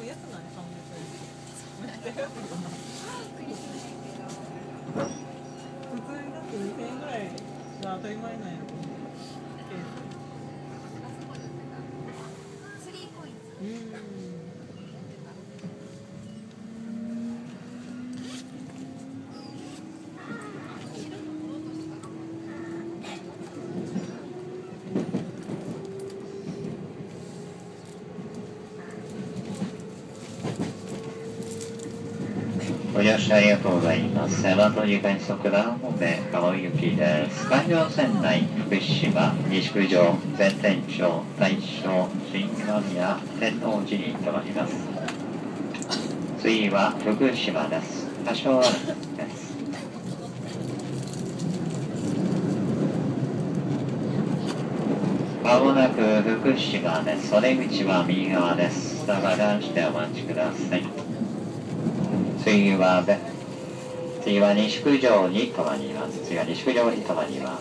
安ない？300円。めっちゃ安いよな。普通にだって2000円ぐらいが当たり前なんやろ。ケース。3コインズ。 ご乗車ありがとうございます。大和路快速ダウン方面、川行きです。環状線内、福島、西九条、全天町、大正、新宮、天王寺に停まります。次は福島です。多少あるです。まもなく福島です。お出口は右側です。だからしてお待ちください。次は西九条に停まります。次は西九条に停まります。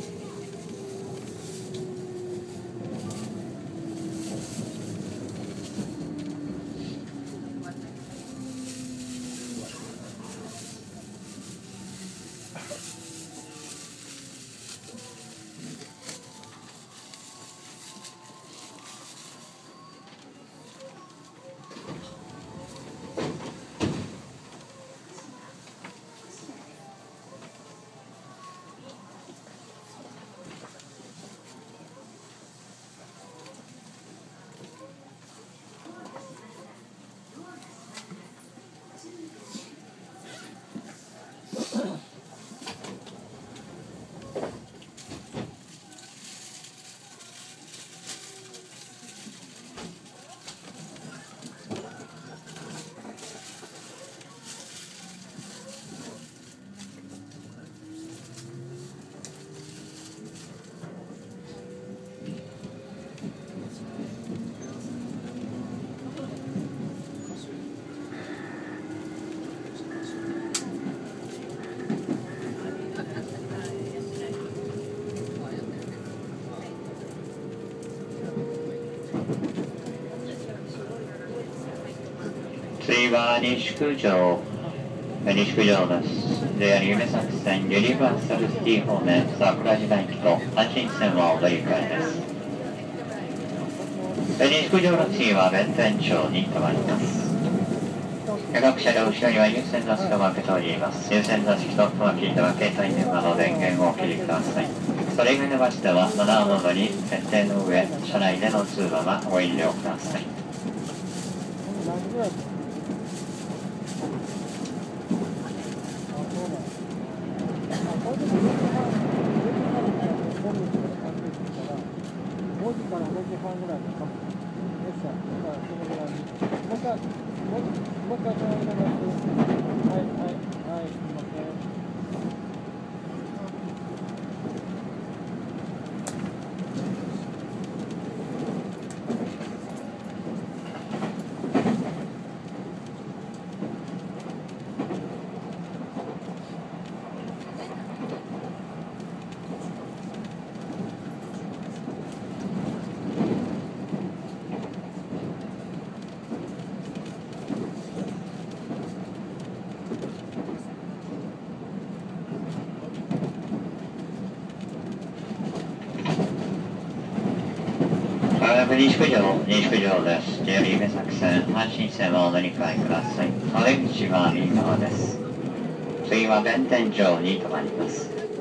次は西九条です。JR 夢作線ユニバーサルシティ方面桜島駅と阪神線はお乗り換えです。西九条の次は弁天町に停まります。各車両後ろには優先座席を分けております。優先座席とは聞いては携帯電話の電源をお切りください。それ以外の場所ではマナーモードに設定の上、車内での通話はご遠慮ください。西九条です。JR 夢作線、阪神線はお乗り換えください。お出口は右側です。次は弁天町に停まります。